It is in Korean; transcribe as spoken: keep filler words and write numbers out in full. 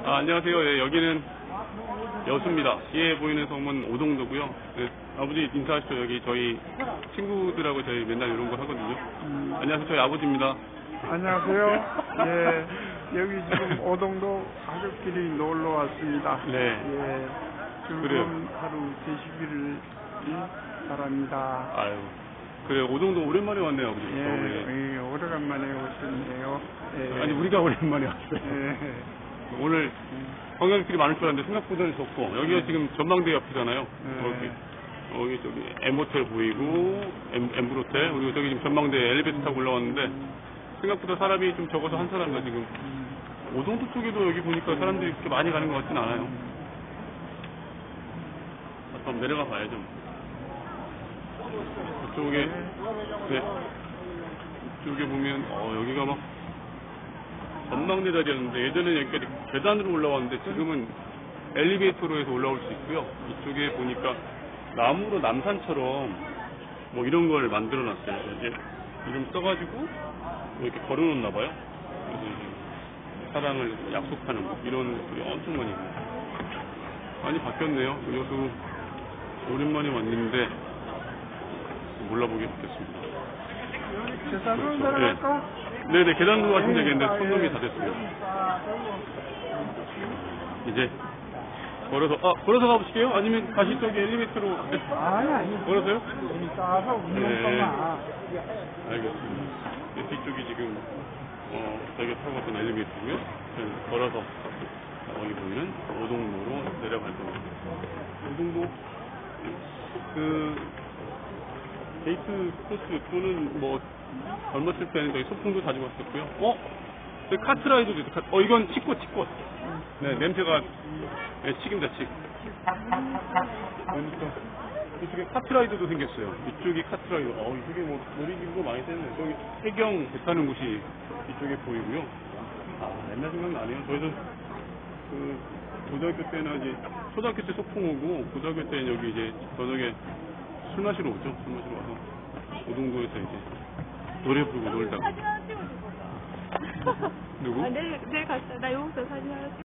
아, 안녕하세요. 예, 여기는 여수입니다. 시에 보이는 성은 오동도고요. 네, 아버지 인사하시죠. 여기 저희 친구들하고 저희 맨날 이런 거 하거든요. 음, 안녕하세요. 저희 아버지입니다. 안녕하세요. 예, 여기 지금 오동도 가족끼리 놀러 왔습니다. 네. 예, 그래요. 즐거운 하루 되시기를 바랍니다. 아유, 그래 오동도 오랜만에 왔네요, 아버지. 예, 네. 예, 오래간만에 오셨네요. 예. 아니 우리가 오랜만에 왔어요. 예. 오늘 관광객들이 많을 줄 알았는데 생각보다 좋고 여기가 네. 지금 전망대 옆이잖아요. 네. 여기 여기 저기 M호텔 보이고 M M블호텔 그리고 저기 지금 전망대 엘리베이터 타고 올라왔는데 생각보다 사람이 좀 적어서 한 사람이다 지금. 오동도 쪽에도 여기 보니까 사람들이 그렇게 많이 가는 것 같진 않아요. 한번 내려가 봐야죠. 이쪽에 네 이쪽에 보면 어 여기가 막 전망대 자리였는데 예전에는 여기까지 계단으로 올라왔는데 지금은 엘리베이터로 해서 올라올 수 있고요. 이쪽에 보니까 나무로 남산처럼 뭐 이런 걸 만들어 놨어요. 이제 이름 써가지고 이렇게 걸어 놓나 봐요. 그래서 이제 사랑을 약속하는 거 이런 것들이 엄청 많이 있네요. 많이 바뀌었네요. 여수 오랜만에 왔는데 몰라보게 바뀌었습니다. 계산으로 그렇죠. 내려갈까? 네네, 계단으로 가시면 되겠는데 손놈이 다 됐어요. 이제 걸어서 아 걸어서 가보실게요? 아니면 다시 저기 엘리베이터로 네. 아니, 아니. 걸어서요? 좀 싸서 운동성아. 알겠습니다. 네, 뒤쪽이 지금 어 저기 타고 갔던 엘리베이터고요. 저는 걸어서 여기 보이는 오동도로 내려갈 겁니다. 오동도 그 데이트 코스 또는 뭐 젊었을 때는 저희 소풍도 자주 갔었고요. 어? 저 카트라이더도 있어. 카- 어 이건 치꽃 치꽃. 네 냄새가 네, 칡입니다 칡. 그러니까 이쪽에 카트라이더도 생겼어요. 이쪽이 카트라이더. 어 이쪽에 뭐 놀이기구가 많이 됐네. 저기 해경 배 타는 곳이 이쪽에 보이고요. 아 옛날 생각나네요. 저희도 그 고등학교 때는 이제 초등학교 때 소풍 오고 고등학교 때는 여기 이제 저녁에 술 마시러 오죠. 술 마시러 와서 오동도에서 이제 노래 부르고 놀다가 사진 하나 찍어줄 거다. 누구? 아, 내일, 내일 갔어. 나 여기서 사진 하나 찍